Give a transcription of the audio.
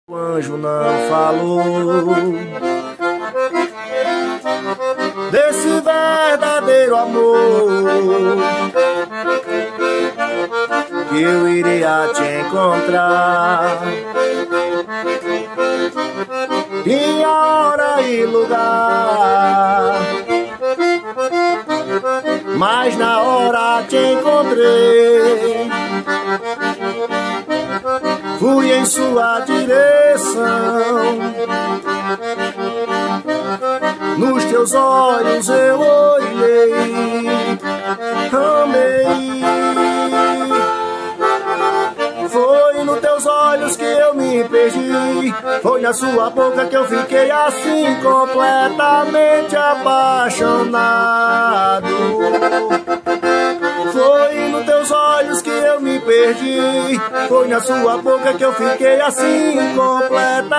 O anjo não falou desse verdadeiro amor que eu iria te encontrar em hora e lugar, mas na hora te encontrei, fui em sua direção, nos teus olhos eu olhei, amei. Foi nos teus olhos que eu me perdi, foi na sua boca que eu fiquei assim completamente apaixonado. Foi nos teus olhos que eu me perdi, foi na sua boca que eu fiquei assim completamente